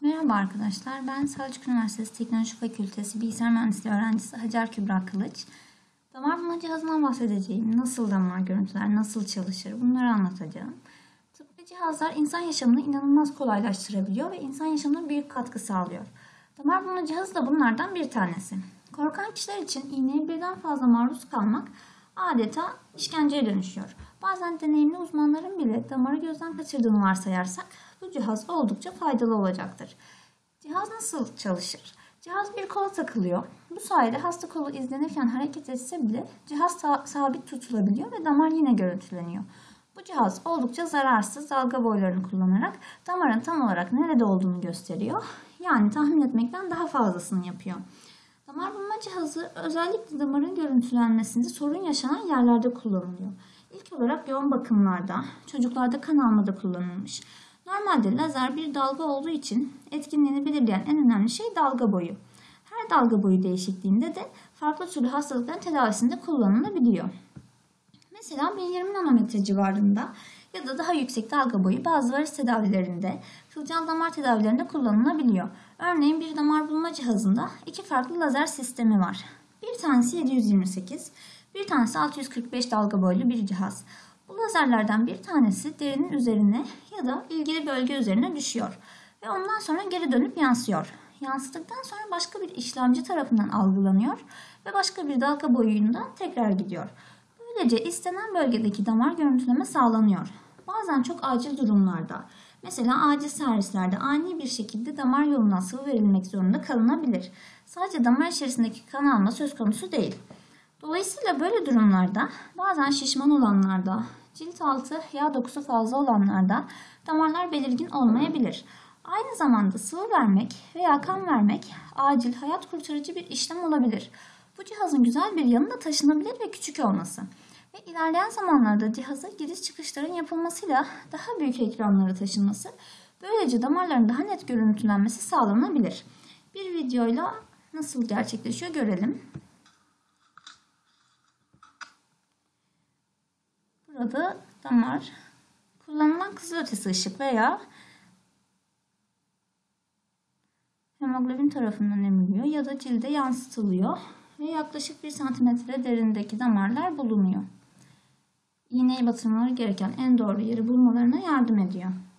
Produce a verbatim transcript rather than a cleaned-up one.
Merhaba arkadaşlar, ben Selçuk Üniversitesi Teknoloji Fakültesi Bilgisayar Mühendisliği öğrencisi Hacer Kübra Kılıç. Damar bulma cihazından bahsedeceğim. Nasıl damar görüntüler, nasıl çalışır bunları anlatacağım. Tıbbi cihazlar insan yaşamını inanılmaz kolaylaştırabiliyor ve insan yaşamına büyük katkı sağlıyor. Damar bulma cihazı da bunlardan bir tanesi. Korkan kişiler için iğneye birden fazla maruz kalmak adeta işkenceye dönüşüyor. Bazen deneyimli uzmanların bile damarı gözden kaçırdığını varsayarsak bu cihaz oldukça faydalı olacaktır. Cihaz nasıl çalışır? Cihaz bir kola takılıyor. Bu sayede hasta kolu izlenirken hareket etse bile cihaz sabit tutulabiliyor ve damar yine görüntüleniyor. Bu cihaz oldukça zararsız dalga boylarını kullanarak damarın tam olarak nerede olduğunu gösteriyor. Yani tahmin etmekten daha fazlasını yapıyor. Damar bulma cihazı özellikle damarın görüntülenmesinde sorun yaşanan yerlerde kullanılıyor. İlk olarak yoğun bakımlarda, çocuklarda kan almada kullanılmış. Normalde lazer bir dalga olduğu için etkinliğini belirleyen en önemli şey dalga boyu. Her dalga boyu değişikliğinde de farklı türlü hastalıkların tedavisinde kullanılabiliyor. Mesela bin yirmi nanometre civarında ya da daha yüksek dalga boyu bazı varis tedavilerinde, kılcal damar tedavilerinde kullanılabiliyor. Örneğin bir damar bulma cihazında iki farklı lazer sistemi var. Bir tanesi yedi yüz yirmi sekiz, bir tanesi altı yüz kırk beş dalga boylu bir cihaz. Bu lazerlerden bir tanesi derinin üzerine ya da ilgili bölge üzerine düşüyor ve ondan sonra geri dönüp yansıyor. Yansıdıktan sonra başka bir işlemci tarafından algılanıyor ve başka bir dalga boyundan tekrar gidiyor. Böylece istenen bölgedeki damar görüntüleme sağlanıyor. Bazen çok acil durumlarda, mesela acil servislerde ani bir şekilde damar yolundan sıvı verilmek zorunda kalınabilir. Sadece damar içerisindeki kan alma söz konusu değil. Dolayısıyla böyle durumlarda bazen şişman olanlarda, cilt altı yağ dokusu fazla olanlarda damarlar belirgin olmayabilir. Aynı zamanda sıvı vermek veya kan vermek acil hayat kurtarıcı bir işlem olabilir. Bu cihazın güzel bir yanı da taşınabilir ve küçük olması. Ve ilerleyen zamanlarda cihaza giriş çıkışların yapılmasıyla daha büyük ekranlara taşınması, böylece damarların daha net görüntülenmesi sağlanabilir. Bir videoyla nasıl gerçekleşiyor görelim. Burada damar kullanılan kızılötesi ışık veya hemoglobin tarafından emiliyor ya da cilde yansıtılıyor ve yaklaşık bir santimetre derindeki damarlar bulunuyor. İğneye batırmaları gereken en doğru yeri bulmalarına yardım ediyor.